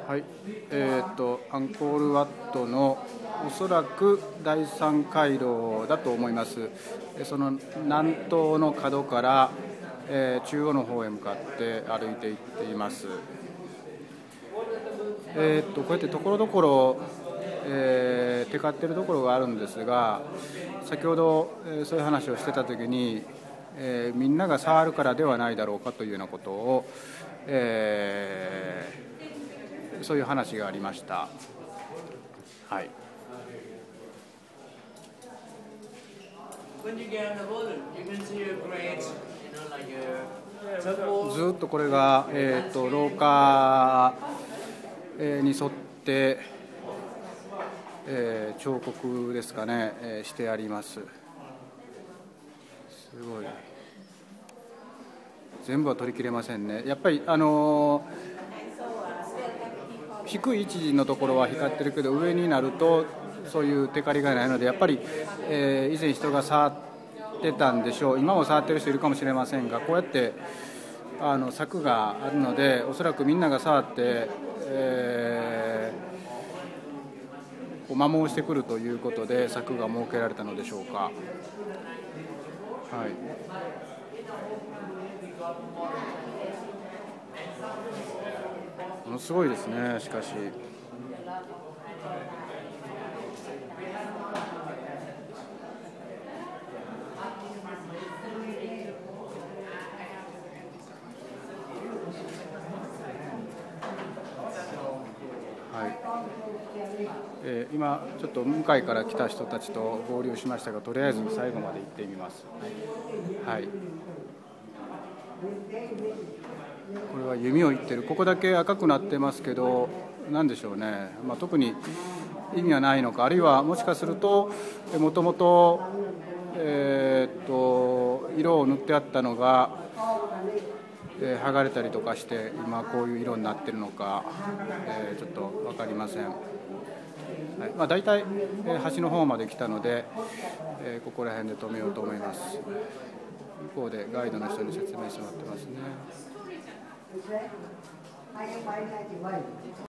はい、アンコールワットのおそらく第三回廊だと思います。その南東の角から、中央の方へ向かって歩いていっています。こうやってところどころテカっているところがあるんですが、先ほど、そういう話をしてたときに、みんなが触るからではないだろうかというようなことを、そういう話がありました。はい。ずっとこれが、廊下に沿って、彫刻ですかね、してあります。すごい。全部は取りきれませんね。やっぱり低い位置のところは光ってるけど、上になるとそういうテカリがないので、やっぱり、以前人が触ってたんでしょう。今も触ってる人いるかもしれませんが、こうやって柵があるので、おそらくみんなが触って、摩耗してくるということで柵が設けられたのでしょうか。はい。ものすごいですね、しかし。はい。今ちょっと向かいから来た人たちと合流しましたが、とりあえず最後まで行ってみます。はい。これは弓を射ってる。ここだけ赤くなってますけど、何でしょうね、特に意味はないのか、あるいはもしかするともともと色を塗ってあったのが、剥がれたりとかして今こういう色になってるのか、ちょっと分かりません。はい。だいたい端の方まで来たので、ここら辺で止めようと思います。向こうでガイドの人に説明してもらってますね。